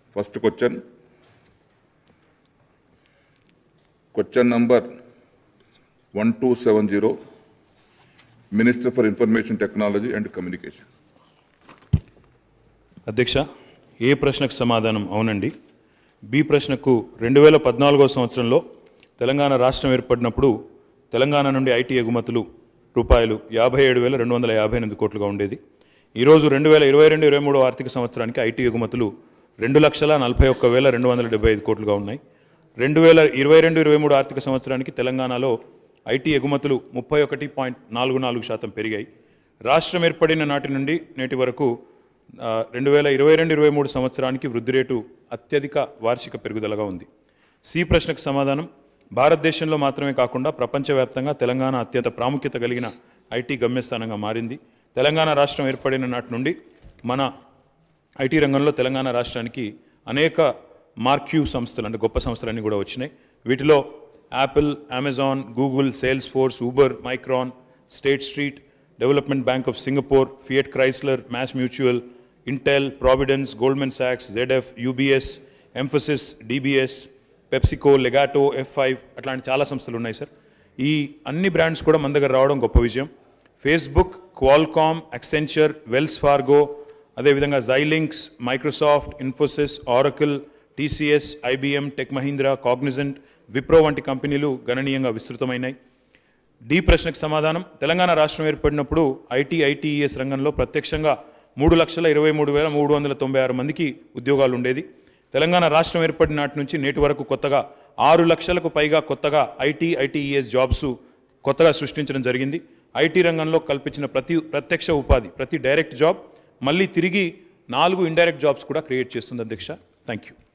First question number 1270, Minister for Information Technology and Communication. అధ్యక్ష, ఏ ప్రశ్నకు సమాధానం అవునండి. బి ప్రశ్నకు 2014వ సంవత్సరంలో తెలంగాణ రాష్ట్రం ఏర్పడినప్పుడు తెలంగాణ నుండి ఐటీ ఎగుమతులు రూపాయలు 57,258 కోట్లుగా ఉండేది. ఈరోజు 2022-23 ఆర్థిక సంవత్సరానికి ఐటీ ఎగుమతులు 2,41,275 కోట్లుగా ఉన్నాయి. 2022-23 ఆర్థిక సంవత్సరానికి తెలంగాణలో ఐటీ ఎగుమతులు 31.44% పెరిగాయి. రాష్ట్రం ఏర్పడిన నాటి నుండి నేటి వరకు 2022-23 సంవత్సరానికి వృద్ధి రేటు అత్యధిక వార్షిక పెరుగుదలగా ఉంది. సి ప్రశ్నకు సమాధానం, భారతదేశంలో మాత్రమే కాకుండా ప్రపంచవ్యాప్తంగా తెలంగాణ అత్యంత ప్రాముఖ్యత కలిగిన ఐటీ గమ్యస్థానంగా మారింది. తెలంగాణ రాష్ట్రం ఏర్పడిన నాటి నుండి మన ఐటీ రంగంలో తెలంగాణ రాష్ట్రానికి అనేక మార్క్యూ సంస్థలు అంటే గొప్ప సంస్థలన్నీ కూడా వచ్చినాయి. వీటిలో Apple, Amazon, Google, Salesforce, Uber, Micron, State Street, Development Bank of Singapore, Fiat Chrysler, MassMutual, Intel, Providence, Goldman సాక్స్, ZF, UBS, Mphasis, DBS, PepsiCo, Legato, F5 అట్లాంటి చాలా సంస్థలు ఉన్నాయి సార్. ఈ అన్ని బ్రాండ్స్ కూడా మన దగ్గర రావడం గొప్ప విజయం. Facebook, Qualcomm, Accenture, Wells Fargo, అదేవిధంగా Xilinx, Microsoft, Infosys, Oracle, TCS, IBM, Tech Mahindra, Cognizant, Wipro వంటి కంపెనీలు గణనీయంగా విస్తృతమైనాయి. డి ప్రశ్నకు సమాధానం, తెలంగాణ రాష్ట్రం ఏర్పడినప్పుడు ITES రంగంలో ప్రత్యక్షంగా 3,23,396 మందికి ఉద్యోగాలు ఉండేది. తెలంగాణ రాష్ట్రం ఏర్పడిన నాటి నుంచి నేటి వరకు కొత్తగా 6 లక్షలకు పైగా కొత్తగా ITES జాబ్స్ కొత్తగా సృష్టించడం జరిగింది. ఐటీ రంగంలో కల్పించిన ప్రతి ప్రత్యక్ష ఉపాధి, ప్రతి డైరెక్ట్ జాబ్ మళ్ళీ తిరిగి 4 ఇండైరెక్ట్ జాబ్స్ కూడా క్రియేట్ చేస్తుంది అధ్యక్ష. Thank you.